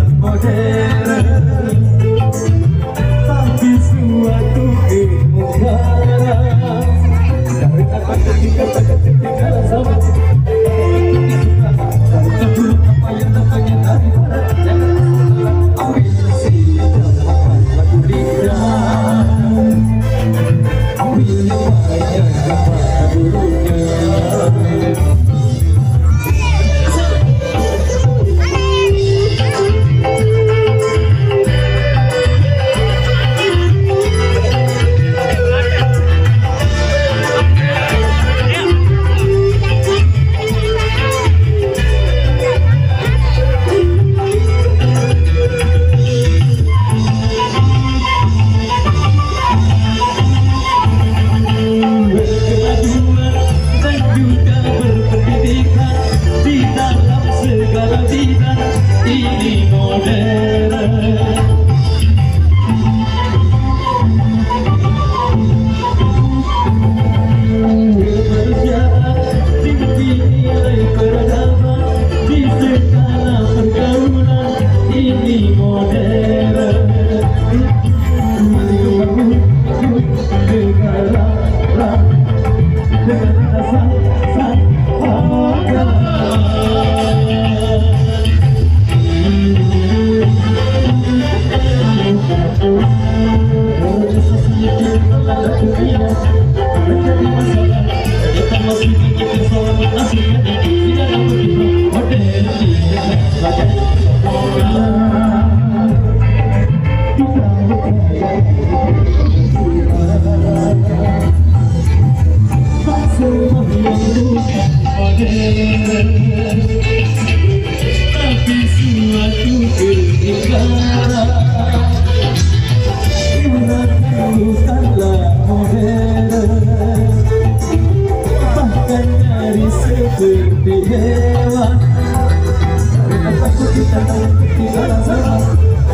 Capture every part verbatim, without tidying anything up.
modern, tapi suatu kemudahan. Dari apa ketika ketinggalan zaman, dari dulu apa yang namanya dari barat, ambil siapa lagu lidah, ambil apa yang dapat dulunya. Ini modern, keberjaan tinggi nilai peradaban di segala pergaulan. Ini modern, negara dengan rasa sahaja. Menjadi masalah, kita masih bikin persoalan aslinya tidak dapat kita modern sebagai orang. Kita tak semua yang bukan modern, tapi suatu keindahan. Bukanlah modern, bahkan dari seperti hewan. Karena takut kita ketinggalan zaman,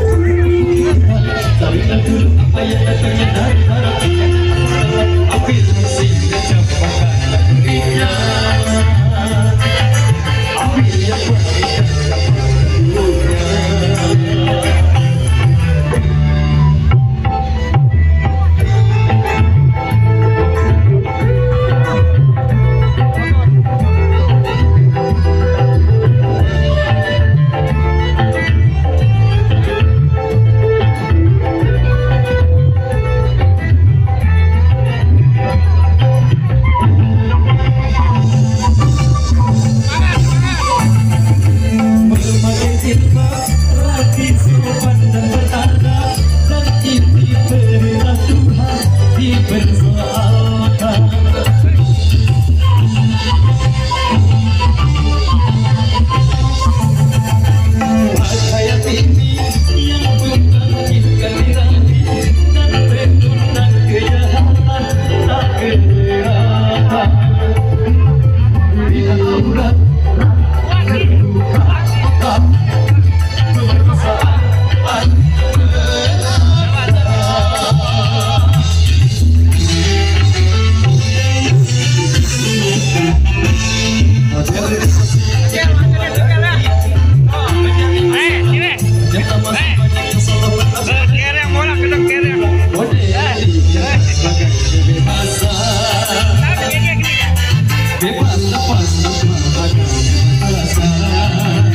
saringan dulu apa yang datangnya dari barat. Ambil mesinnya cepatkan lagunya, ambil yang berbeda dulunya. Bebas lepas ada alasan,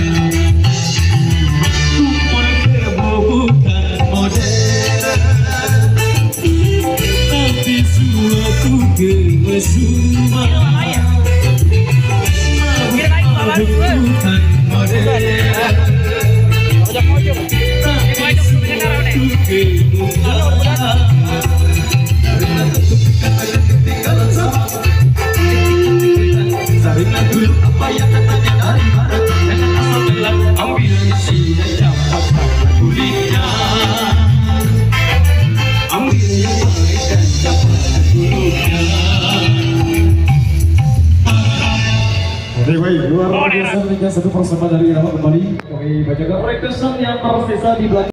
umur kebo bukan modern, tapi suatu kemesuman. Bukan modern, tapi suatu kemudahan. Ketinggalan zaman, saringan dulu apa yang datangnya dari barat. Jangan asal telan, ambil isinya cepatkan kulitnya, ambil yang baik dan cepatkan dulunya. Oke baik, luar biasa dengan satu persembahan dari Irama kembali. Kami bacakan requestan yang tersisa di belakang.